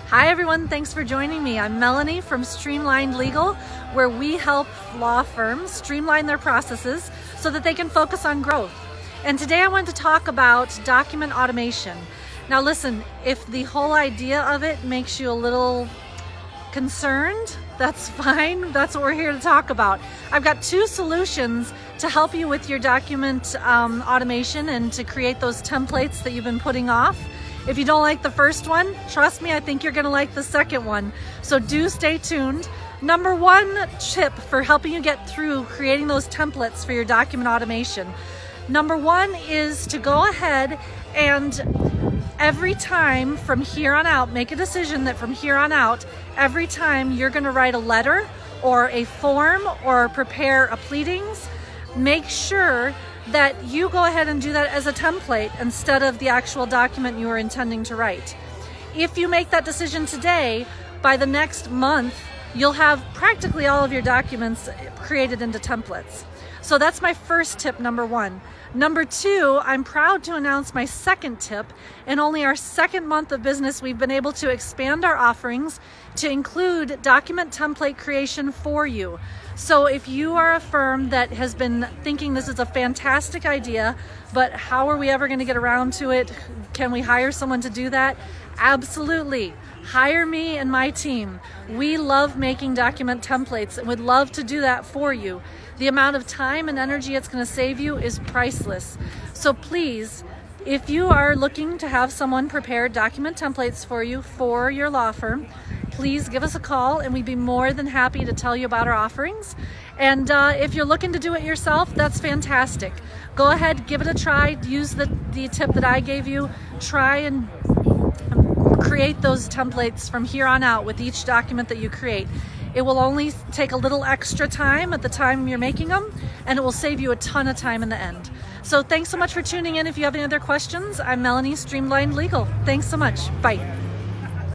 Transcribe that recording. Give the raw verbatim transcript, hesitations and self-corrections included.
Hi everyone, thanks for joining me. I'm Melanie from Streamlined Legal, where we help law firms streamline their processes so that they can focus on growth. And today I want to talk about document automation. Now listen, if the whole idea of it makes you a little concerned, that's fine. That's what we're here to talk about. I've got two solutions to help you with your document um, automation and to create those templates that you've been putting off. If you don't like the first one, trust me, I think you're gonna like the second one. So do stay tuned. Number one tip for helping you get through creating those templates for your document automation. Number one is to go ahead and every time from here on out, make a decision that from here on out, every time you're gonna write a letter or a form or prepare a pleadings, make sure that you go ahead and do that as a template instead of the actual document you are intending to write. If you make that decision today, by the next month, you'll have practically all of your documents created into templates. So that's my first tip, number one. Number two, I'm proud to announce my second tip. In only our second month of business, we've been able to expand our offerings to include document template creation for you. So if you are a firm that has been thinking this is a fantastic idea, but how are we ever going to get around to it? Can we hire someone to do that? Absolutely. Hire me and my team. We love making document templates and would love to do that for you. The amount of time and energy it's going to save you is priceless. So please, if you are looking to have someone prepare document templates for you for your law firm, please give us a call and we'd be more than happy to tell you about our offerings. And uh, if you're looking to do it yourself, that's fantastic. Go ahead, give it a try, use the, the tip that I gave you, try and create those templates from here on out with each document that you create. It will only take a little extra time at the time you're making them, and it will save you a ton of time in the end. So thanks so much for tuning in. If you have any other questions, I'm Melanie, Streamlined Legal. Thanks so much. Bye.